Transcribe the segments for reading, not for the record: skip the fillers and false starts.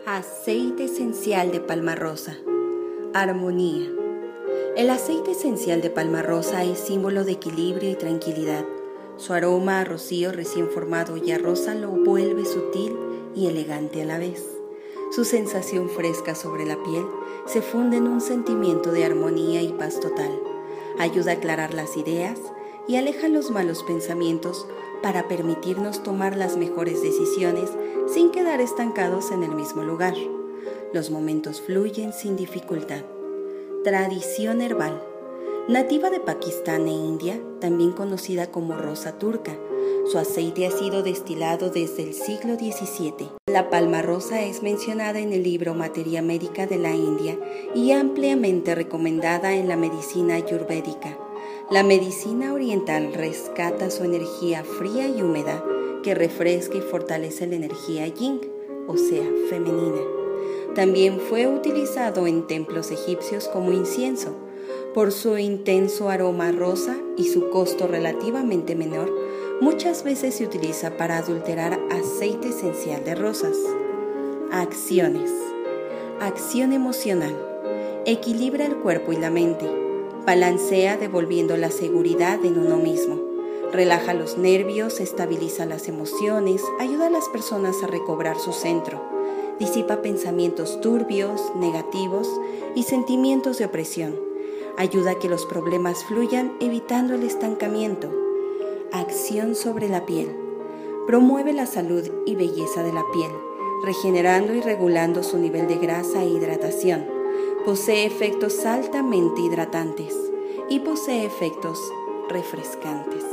Aceite esencial de palma rosa. Armonía. El aceite esencial de palma rosa es símbolo de equilibrio y tranquilidad. Su aroma a rocío recién formado y a rosa lo vuelve sutil y elegante a la vez. Su sensación fresca sobre la piel se funde en un sentimiento de armonía y paz total. Ayuda a aclarar las ideas y aleja los malos pensamientos para permitirnos tomar las mejores decisiones sin quedar estancados en el mismo lugar. Los momentos fluyen sin dificultad. Tradición herbal. Nativa de Pakistán e India, también conocida como rosa turca, su aceite ha sido destilado desde el siglo XVII. La palma rosa es mencionada en el libro Materia Médica de la India y ampliamente recomendada en la medicina ayurvédica. La medicina oriental rescata su energía fría y húmeda, que refresca y fortalece la energía yin, o sea, femenina. También fue utilizado en templos egipcios como incienso. Por su intenso aroma rosa y su costo relativamente menor, muchas veces se utiliza para adulterar aceite esencial de rosas. Acciones. Acción emocional. Equilibra el cuerpo y la mente. Balancea devolviendo la seguridad en uno mismo. Relaja los nervios, estabiliza las emociones, ayuda a las personas a recobrar su centro. Disipa pensamientos turbios, negativos y sentimientos de opresión. Ayuda a que los problemas fluyan evitando el estancamiento. Acción sobre la piel. Promueve la salud y belleza de la piel, regenerando y regulando su nivel de grasa e hidratación. Posee efectos altamente hidratantes y posee efectos refrescantes.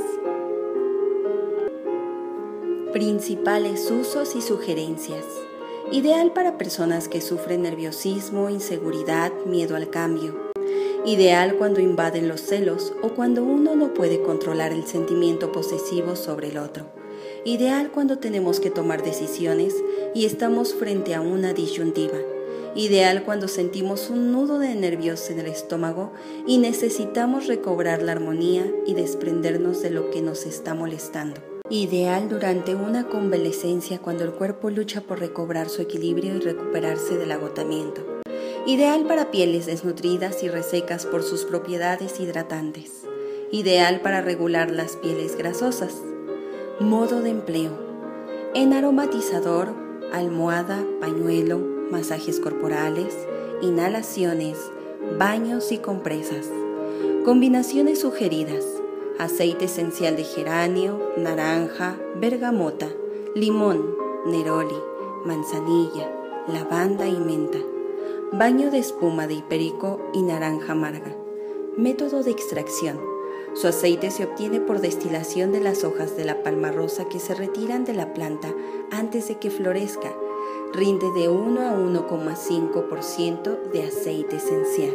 Principales usos y sugerencias. Ideal para personas que sufren nerviosismo, inseguridad, miedo al cambio. Ideal cuando invaden los celos o cuando uno no puede controlar el sentimiento posesivo sobre el otro. Ideal cuando tenemos que tomar decisiones y estamos frente a una disyuntiva. Ideal cuando sentimos un nudo de nervios en el estómago y necesitamos recobrar la armonía y desprendernos de lo que nos está molestando. Ideal durante una convalecencia cuando el cuerpo lucha por recobrar su equilibrio y recuperarse del agotamiento. Ideal para pieles desnutridas y resecas por sus propiedades hidratantes. Ideal para regular las pieles grasosas. Modo de empleo. En aromatizador, almohada, pañuelo, masajes corporales, inhalaciones, baños y compresas. Combinaciones sugeridas. Aceite esencial de geranio, naranja, bergamota, limón, neroli, manzanilla, lavanda y menta. Baño de espuma de hiperico y naranja amarga. Método de extracción. Su aceite se obtiene por destilación de las hojas de la palma rosa que se retiran de la planta antes de que florezca. Rinde de 1 a 1,5% de aceite esencial.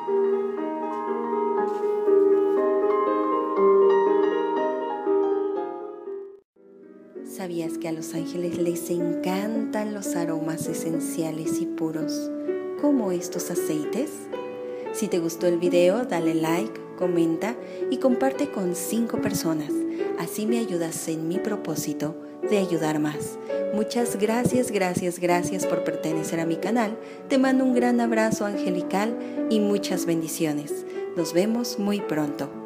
¿Sabías que a los ángeles les encantan los aromas esenciales y puros, como estos aceites? Si te gustó el video, dale like, comenta y comparte con 5 personas. Así me ayudas en mi propósito de ayudar más. Muchas gracias por pertenecer a mi canal. Te mando un gran abrazo angelical y muchas bendiciones. Nos vemos muy pronto.